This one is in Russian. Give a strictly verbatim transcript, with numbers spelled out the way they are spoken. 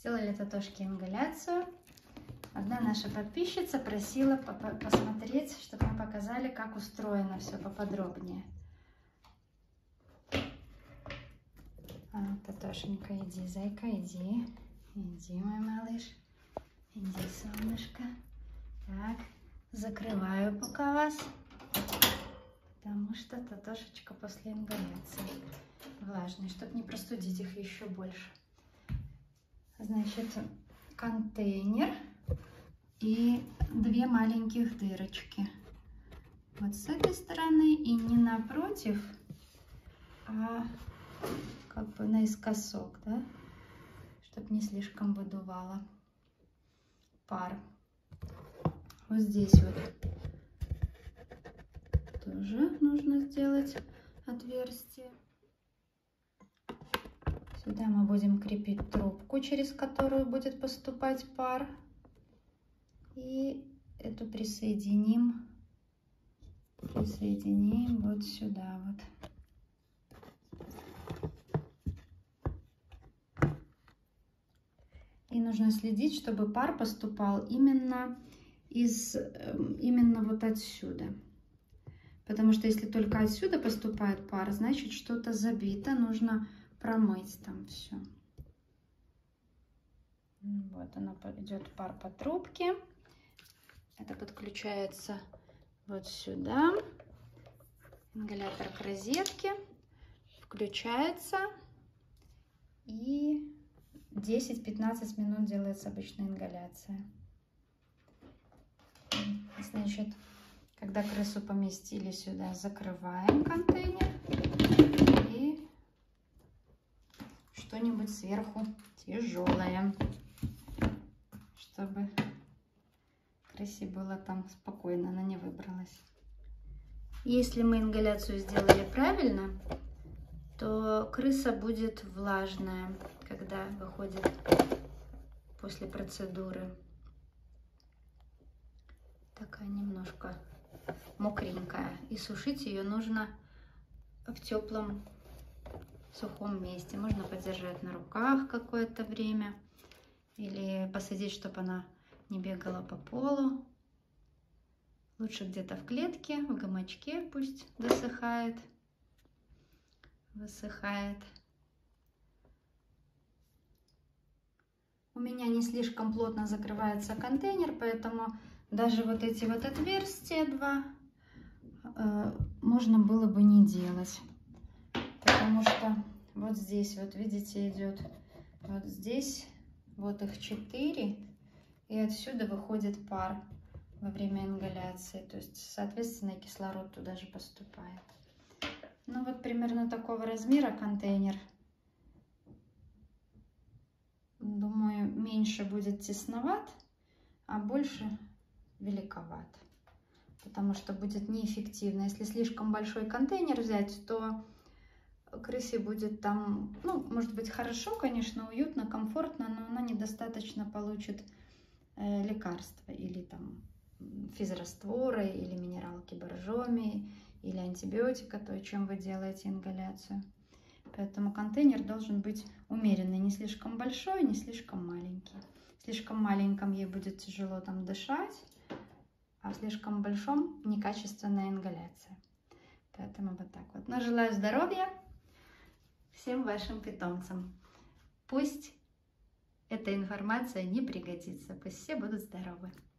Сделали Татошке ингаляцию. Одна наша подписчица просила посмотреть, чтобы мы показали, как устроено все поподробнее. А, Татошенька, иди, зайка, иди. Иди, мой малыш. Иди, солнышко. Так, закрываю пока вас. Потому что Татошечка после ингаляции влажный, чтобы не простудить их еще больше. Значит, контейнер и две маленьких дырочки. Вот с этой стороны и не напротив, а как бы наискосок, да, чтобы не слишком выдувало пар. Вот здесь вот тоже нужно сделать отверстие. Сюда мы будем крепить трубку, через которую будет поступать пар. И эту присоединим, присоединим вот сюда вот. И нужно следить, чтобы пар поступал именно из, именно вот отсюда. Потому что если только отсюда поступает пар, значит что-то забито, нужно промыть там все. Вот она идет пар по трубке. Это подключается вот сюда. Ингалятор к розетке. Включается. И десять-пятнадцать минут делается обычная ингаляция. Значит, когда крысу поместили сюда, закрываем контейнер. И что-нибудь сверху тяжелое, чтобы крысе было там спокойно, она не выбралась. Если мы ингаляцию сделали правильно, то крыса будет влажная, когда выходит после процедуры. Такая немножко мокренькая. И сушить ее нужно в теплом сухом месте. Можно подержать на руках какое-то время или посадить, чтобы она не бегала по полу. Лучше где-то в клетке, в гамачке, пусть досыхает, высыхает. У меня не слишком плотно закрывается контейнер, поэтому даже вот эти вот отверстия два э, можно было бы не делать. Потому что вот здесь, вот видите, идет вот здесь, вот их четыре, и отсюда выходит пар во время ингаляции. То есть, соответственно, кислород туда же поступает. Ну вот примерно такого размера контейнер. Думаю, меньше будет тесноват, а больше великоват. Потому что будет неэффективно. Если слишком большой контейнер взять, то крысе будет там, ну, может быть, хорошо, конечно, уютно, комфортно, но она недостаточно получит э, лекарства или там физрастворы, или минералки боржоми, или антибиотика, то, чем вы делаете ингаляцию. Поэтому контейнер должен быть умеренный, не слишком большой, не слишком маленький. В слишком маленьком ей будет тяжело там дышать, а в слишком большом некачественная ингаляция. Поэтому вот так вот. Но желаю здоровья всем вашим питомцам. Пусть эта информация не пригодится, пусть все будут здоровы.